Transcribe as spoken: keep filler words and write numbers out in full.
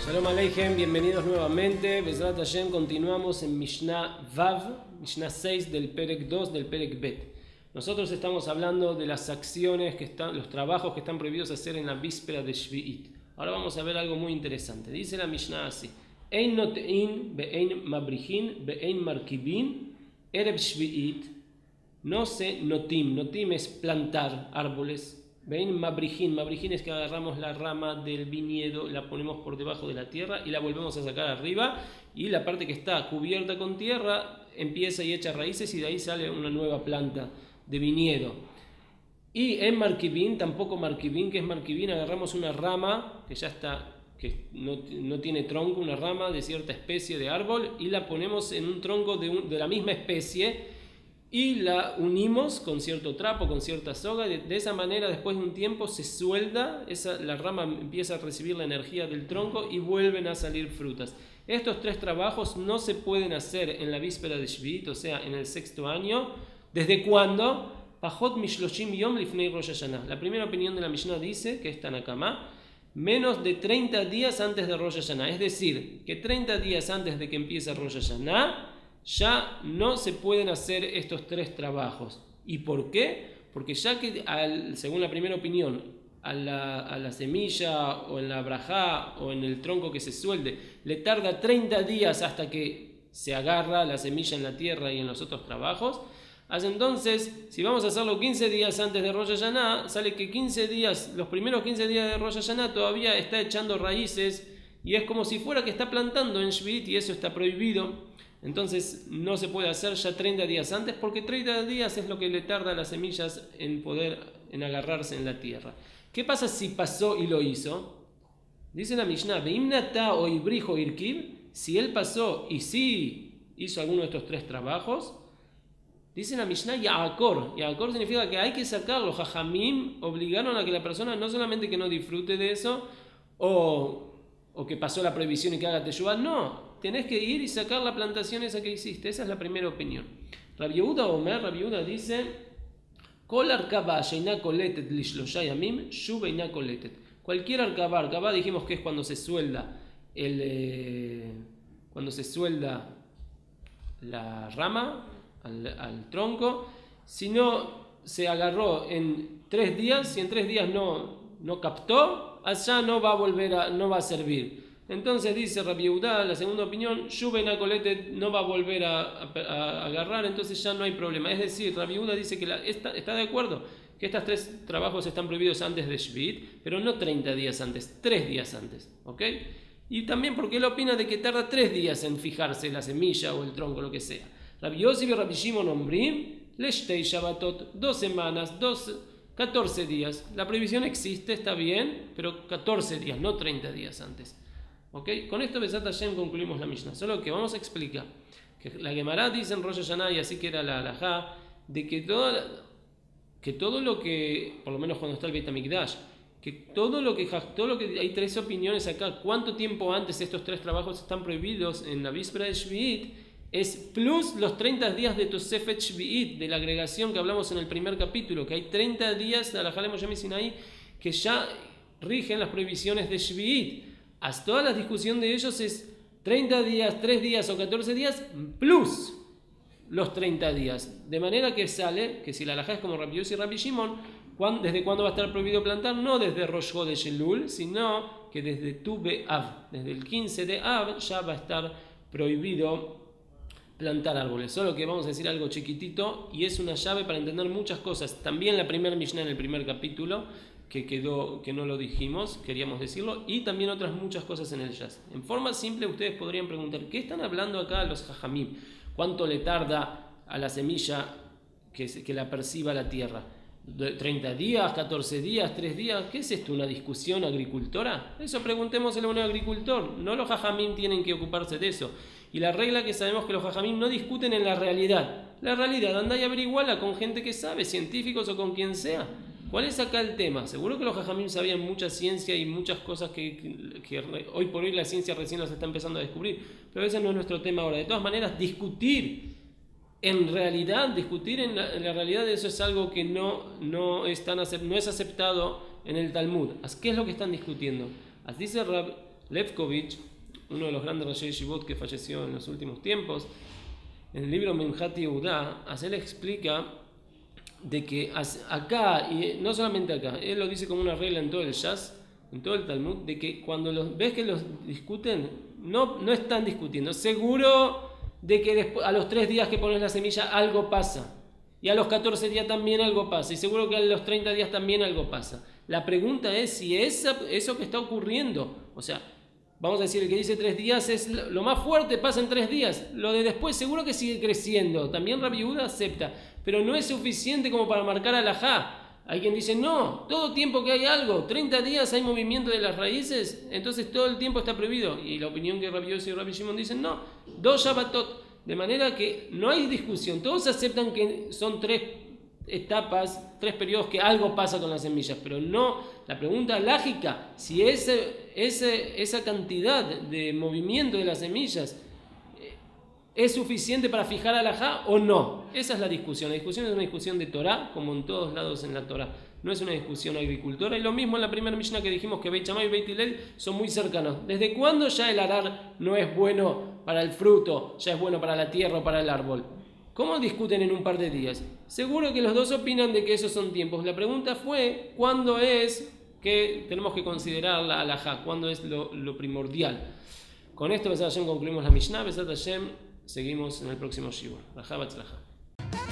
Shalom Aleichem, bienvenidos nuevamente. Bezrat Hashem, continuamos en Mishnah Vav, Mishnah seis del Perek dos del Perek Bet. Nosotros estamos hablando de las acciones, que están, los trabajos que están prohibidos hacer en la víspera de Shvi'it. Ahora vamos a ver algo muy interesante. Dice la Mishnah así: Ein notein be'ein mabrichin be'ein markibin ereb Shvi'it. No se notim, notim es plantar árboles. Vein mabrichin, mabrichin es que agarramos la rama del viñedo, la ponemos por debajo de la tierra y la volvemos a sacar arriba, y la parte que está cubierta con tierra empieza y echa raíces y de ahí sale una nueva planta de viñedo. Y en markibin, tampoco markibin, que es markibin, agarramos una rama que ya está, que no, no tiene tronco, una rama de cierta especie de árbol, y la ponemos en un tronco de, un, de la misma especie y la unimos con cierto trapo, con cierta soga. De, de esa manera, después de un tiempo se suelda, esa, la rama empieza a recibir la energía del tronco y vuelven a salir frutas. Estos tres trabajos no se pueden hacer en la víspera de Shvi'it, o sea, en el sexto año. ¿Desde cuándo? Pajot mishloshim yom lifnei Rosh Hashanah. La primera opinión de la Mishnah dice, que es Tanakama, menos de treinta días antes de Rosh Hashanah. Es decir, que treinta días antes de que empiece Rosh Hashanah ya no se pueden hacer estos tres trabajos. ¿Y por qué? Porque ya que, al, según la primera opinión, a la, a la semilla o en la brajá o en el tronco que se suelde, le tarda treinta días hasta que se agarra la semilla en la tierra y en los otros trabajos. Así entonces, si vamos a hacerlo quince días antes de Rosh Hashanah, sale que quince días, los primeros quince días de Rosh Hashanah todavía está echando raíces y es como si fuera que está plantando en Shvi'it, y eso está prohibido. Entonces no se puede hacer ya treinta días antes, porque treinta días es lo que le tarda a las semillas en poder en agarrarse en la tierra. ¿Qué pasa si pasó y lo hizo? Dice la Mishnah, Veimnata o ibrijo irkib, si él pasó y sí hizo alguno de estos tres trabajos, dice la Mishnah, Yaakor. Yaakor significa que hay que sacarlo. Jajamim obligaron a que la persona no solamente que no disfrute de eso, o, o que pasó la prohibición y que haga teshuvah, no. Tenés que ir y sacar la plantación esa que hiciste. Esa es la primera opinión. Rabbi Yehuda Omer, Rabbi Yehuda dice, Kol arkaba sheina koletet lishlosha yamim, shuv eina koletet. Cualquier arkaba, arkaba dijimos que es cuando se suelda el, eh, cuando se suelda la rama al, al tronco. Si no se agarró en tres días, si en tres días no, no captó, allá no va a volver a, no va a servir. Entonces dice Rabbi Yehuda, la segunda opinión, Shuben Koletet no va a volver a, a, a agarrar, entonces ya no hay problema. Es decir, Rabbi Yehuda dice que la, está, está de acuerdo que estos tres trabajos están prohibidos antes de Shvi'it, pero no treinta días antes, tres días antes, ¿ok? Y también porque él opina de que tarda tres días en fijarse la semilla o el tronco, lo que sea. Rabbi Yossi y Rabbi Shimon Ombrim, Leshtei Shabbatot, dos semanas, dos, catorce días. La prohibición existe, está bien, pero catorce días, no treinta días antes. ¿Okay? Con esto Bezrat Hashem concluimos la Mishnah. Solo que vamos a explicar que la Gemara dice en Rosh Hashanah, y así que era la halajá, de que, toda, que todo lo que, por lo menos cuando está el Beit HaMikdash, que todo lo que, todo lo que hay tres opiniones acá, cuánto tiempo antes estos tres trabajos están prohibidos en la víspera de Shvi'it, es plus los treinta días de Tosefet Shvi'it, de la agregación que hablamos en el primer capítulo, que hay treinta días de la halajá Moshe Sinai que ya rigen las prohibiciones de Shvi'it. Hasta toda la discusión de ellos es treinta días, tres días o catorce días plus los treinta días. De manera que sale que si la halajá es como Rabbi Yossi y Rabbi Shimon, ¿desde cuándo va a estar prohibido plantar? No desde Rosh Chodesh Elul, sino que desde Tu B'Av, desde el quince de Av ya va a estar prohibido plantar árboles. Solo que vamos a decir algo chiquitito y es una llave para entender muchas cosas. También la primera Mishnah en el primer capítulo, que quedó, que no lo dijimos, queríamos decirlo, y también otras muchas cosas en el Shas. En forma simple ustedes podrían preguntar, ¿qué están hablando acá los jajamim? ¿Cuánto le tarda a la semilla que, que la perciba la tierra? ¿treinta días, catorce días, tres días? ¿Qué es esto? ¿Una discusión agricultora? Eso preguntémosle a un agricultor. No los jajamim tienen que ocuparse de eso. Y la regla que sabemos que los jajamim no discuten en la realidad. La realidad, anda y averiguala con gente que sabe, científicos o con quien sea. ¿Cuál es acá el tema? Seguro que los jajamim sabían mucha ciencia y muchas cosas que, que, que hoy por hoy la ciencia recién las está empezando a descubrir, pero ese no es nuestro tema ahora. De todas maneras, discutir en realidad, discutir en la, en la realidad, eso es algo que no, no, es tan, no es aceptado en el Talmud. ¿Qué es lo que están discutiendo? Así dice Rab, Levkovich, uno de los grandes Rashei Yeshivot que falleció en los últimos tiempos, en el libro Memchat Yehudá, él explica de que acá, y no solamente acá, él lo dice como una regla en todo el Shas, en todo el Talmud, de que cuando los, ves que los discuten, no, no están discutiendo, seguro de que después, a los tres días que pones la semilla algo pasa, y a los catorce días también algo pasa, y seguro que a los treinta días también algo pasa. La pregunta es si esa, eso que está ocurriendo, o sea, vamos a decir, el que dice tres días es lo más fuerte, pasa en tres días. Lo de después seguro que sigue creciendo. También Rabbi Yehuda acepta, pero no es suficiente como para marcar alajá. Hay quien dice, no, todo tiempo que hay algo, treinta días hay movimiento de las raíces, entonces todo el tiempo está prohibido. Y la opinión que Rabbi Yossi y Rabbi Shimon dicen, no, dos Shabbatot. De manera que no hay discusión. Todos aceptan que son tres etapas, tres periodos que algo pasa con las semillas, pero no, la pregunta lógica, si ese, ese, esa cantidad de movimiento de las semillas es suficiente para fijar alajá o no. Esa es la discusión. La discusión es una discusión de Torah, como en todos lados en la Torah. No es una discusión agricultora. Y lo mismo en la primera Mishnah que dijimos que Beit Shammai y Beit Hillel son muy cercanos. ¿Desde cuándo ya el arar no es bueno para el fruto, ya es bueno para la tierra o para el árbol? ¿Cómo discuten en un par de días? Seguro que los dos opinan de que esos son tiempos. La pregunta fue, ¿cuándo es que tenemos que considerar la alajá? ¿Cuándo es lo, lo primordial? Con esto, Besat Hashem, concluimos la Mishnah. Besat Hashem, seguimos en el próximo Shiur. Rajá Batzlajá.